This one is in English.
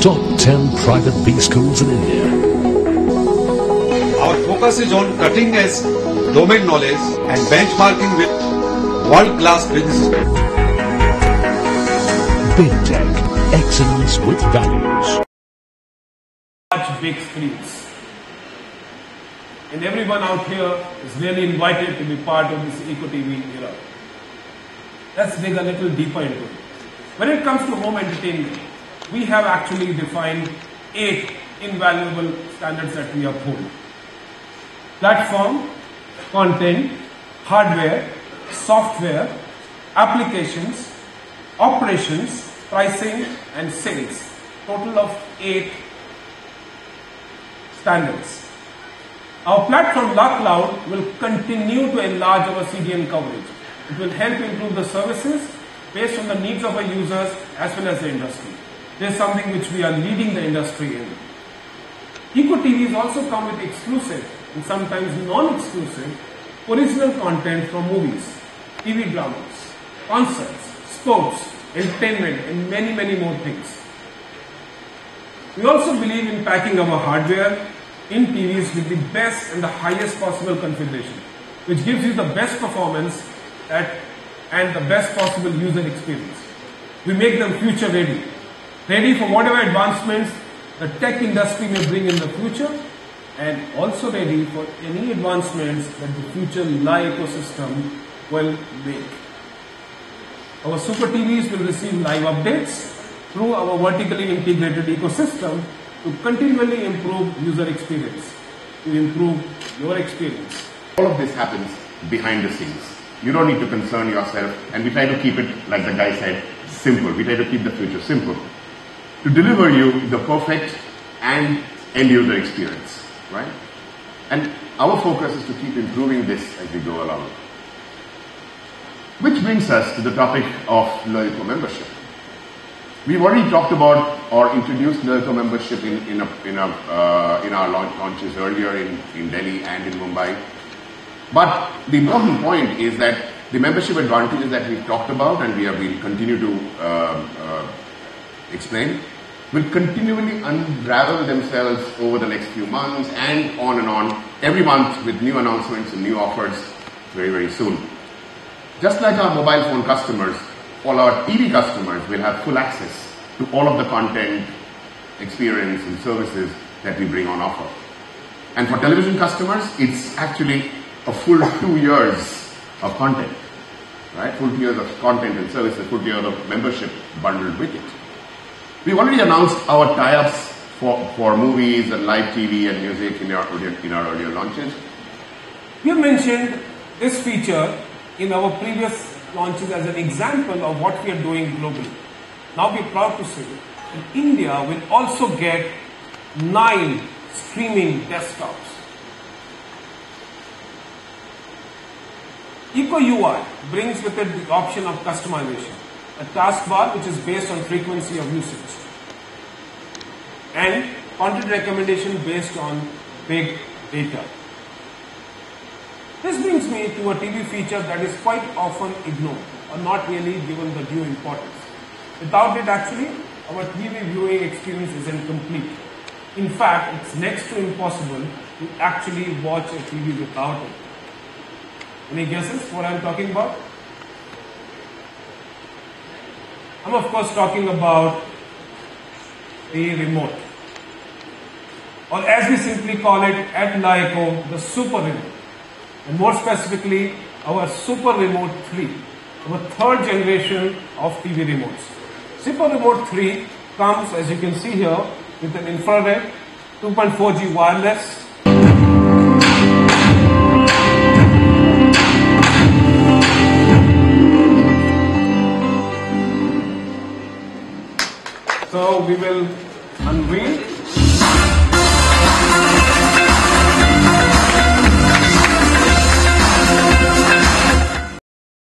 top 10 private B schools in India. Our focus is on cutting-edge domain knowledge and benchmarking with world-class businesses. Big Tech, excellence with values. Large big screens. And everyone out here is really invited to be part of this Eco TV era. Let's dig a little deeper into it. When it comes to home entertainment, we have actually defined 8 invaluable standards that we uphold. Platform, content, hardware, software, applications, operations, pricing and sales. Total of 8 standards. Our platform LeCloud will continue to enlarge our CDN coverage. It will help improve the services based on the needs of our users as well as the industry. This is something which we are leading the industry in. Eco TVs also come with exclusive and sometimes non-exclusive original content from movies, TV dramas, concerts, sports, entertainment and many more things. We also believe in packing our hardware in TVs with the best and the highest possible configuration, which gives you the best performance and the best possible user experience. We make them future ready for whatever advancements the tech industry may bring in the future, and also ready for any advancements that the future ecosystem will make. Our Super TVs will receive live updates through our vertically integrated ecosystem to continually improve user experience, to improve your experience. All of this happens behind the scenes. You don't need to concern yourself, and we try to keep it, like the guy said, simple. We try to keep the future simple to deliver you the perfect and end user experience, right? And our focus is to keep improving this as we go along. Which brings us to the topic of LeEco membership. We've already talked about or introduced LeEco membership in our launches earlier in Delhi and in Mumbai. But the important point is that the membership advantages that we've talked about and we'll continue to explain will continually unravel themselves over the next few months and on every month with new announcements and new offers very soon. Just like our mobile phone customers, all our TV customers will have full access to all of the content, experience and services that we bring on offer. And for television customers, it's actually a full 2 years of content, right? Full 2 years of content and services, full year of membership bundled with it. We've already announced our tie-ups for movies and live TV and music in our earlier launches. We have mentioned this feature in our previous launches as an example of what we are doing globally. Now we are proud to say that India will also get 9 streaming desktops. Eco UI brings with it the option of customization, a taskbar which is based on frequency of usage, and content recommendation based on big data. This brings me to a TV feature that is quite often ignored or not really given the due importance. Without it, actually, our TV viewing experience is incomplete. In fact, it's next to impossible to actually watch a TV without it. Any guesses what I'm talking about? I'm of course talking about the remote, or as we simply call it at LeEco, the Super Remote. And more specifically, our Super Remote 3, our 3rd generation of TV remotes. Super Remote 3 comes, as you can see here, with an infrared, 2.4G wireless, so we will unveil